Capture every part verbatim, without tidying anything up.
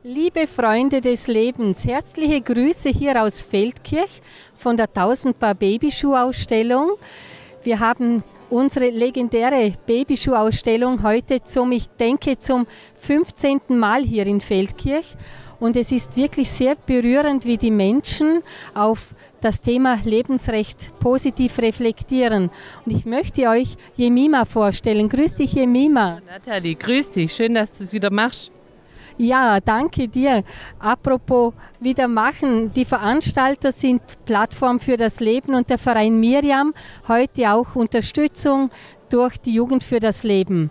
Liebe Freunde des Lebens, herzliche Grüße hier aus Feldkirch von der tausend-Paar Babyschuhausstellung. Wir haben unsere legendäre Babyschuhausstellung heute zum, ich denke, zum fünfzehnten Mal hier in Feldkirch. Und es ist wirklich sehr berührend, wie die Menschen auf das Thema Lebensrecht positiv reflektieren. Und ich möchte euch Jemima vorstellen. Grüß dich, Jemima. Nathalie, grüß dich. Schön, dass du es wieder machst. Ja, danke dir. Apropos wieder machen, die Veranstalter sind Plattform für das Leben und der Verein Miriam, heute auch Unterstützung durch die Jugend für das Leben.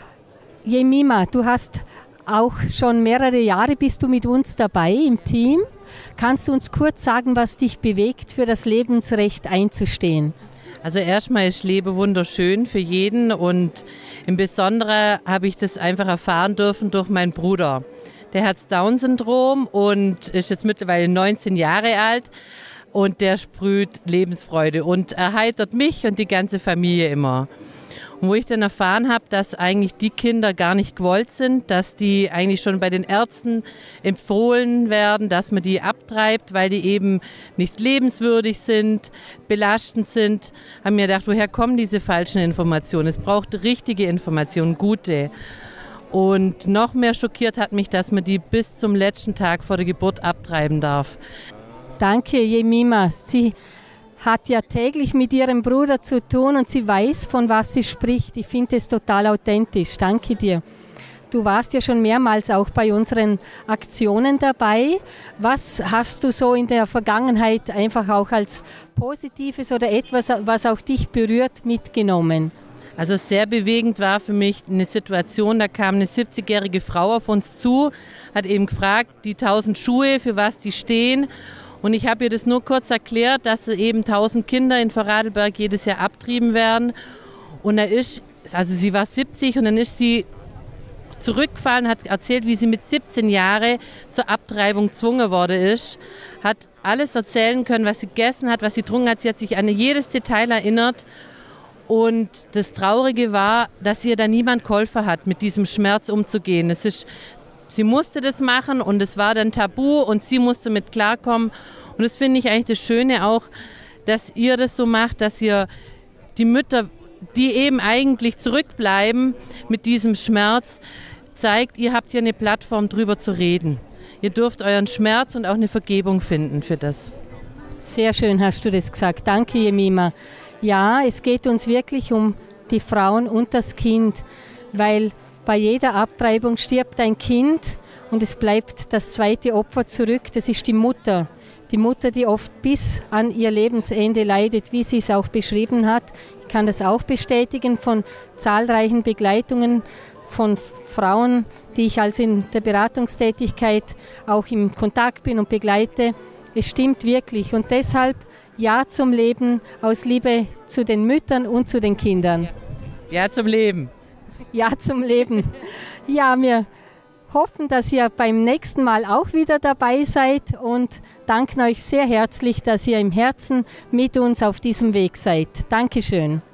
Jemima, du hast auch schon mehrere Jahre bist du mit uns dabei im Team. Kannst du uns kurz sagen, was dich bewegt, für das Lebensrecht einzustehen? Also erstmal ist Leben wunderschön für jeden und im Besonderen habe ich das einfach erfahren dürfen durch meinen Bruder. Der hat Down-Syndrom und ist jetzt mittlerweile neunzehn Jahre alt und der sprüht Lebensfreude und erheitert mich und die ganze Familie immer. Und wo ich dann erfahren habe, dass eigentlich die Kinder gar nicht gewollt sind, dass die eigentlich schon bei den Ärzten empfohlen werden, dass man die abtreibt, weil die eben nicht lebenswürdig sind, belastend sind, haben mir gedacht, woher kommen diese falschen Informationen? Es braucht richtige Informationen, gute. Und noch mehr schockiert hat mich, dass man die bis zum letzten Tag vor der Geburt abtreiben darf. Danke, Jemima. Sie hat ja täglich mit ihrem Bruder zu tun und sie weiß, von was sie spricht. Ich finde es total authentisch. Danke dir. Du warst ja schon mehrmals auch bei unseren Aktionen dabei. Was hast du so in der Vergangenheit einfach auch als Positives oder etwas, was auch dich berührt, mitgenommen? Also sehr bewegend war für mich eine Situation, da kam eine siebzigjährige Frau auf uns zu, hat eben gefragt, die tausend Schuhe, für was die stehen. Und ich habe ihr das nur kurz erklärt, dass eben tausend Kinder in Vorarlberg jedes Jahr abtrieben werden. Und da ist, also sie war siebzig und dann ist sie zurückgefallen, hat erzählt, wie sie mit siebzehn Jahren zur Abtreibung gezwungen worden ist. Hat alles erzählen können, was sie gegessen hat, was sie getrunken hat. Sie hat sich an jedes Detail erinnert. Und das Traurige war, dass ihr da niemand geholfen hat, mit diesem Schmerz umzugehen. Es ist Sie musste das machen und es war dann tabu und sie musste mit klarkommen. Und das finde ich eigentlich das Schöne auch, dass ihr das so macht, dass ihr die Mütter, die eben eigentlich zurückbleiben mit diesem Schmerz, zeigt, ihr habt hier eine Plattform, drüber zu reden. Ihr dürft euren Schmerz und auch eine Vergebung finden für das. Sehr schön hast du das gesagt. Danke, Jemima. Ja, es geht uns wirklich um die Frauen und das Kind, weil bei jeder Abtreibung stirbt ein Kind und es bleibt das zweite Opfer zurück, das ist die Mutter. Die Mutter, die oft bis an ihr Lebensende leidet, wie sie es auch beschrieben hat. Ich kann das auch bestätigen von zahlreichen Begleitungen von Frauen, die ich als in der Beratungstätigkeit auch im Kontakt bin und begleite. Es stimmt wirklich und deshalb Ja zum Leben aus Liebe zu den Müttern und zu den Kindern. Ja zum Leben. Ja zum Leben. Ja, wir hoffen, dass ihr beim nächsten Mal auch wieder dabei seid und danken euch sehr herzlich, dass ihr im Herzen mit uns auf diesem Weg seid. Dankeschön.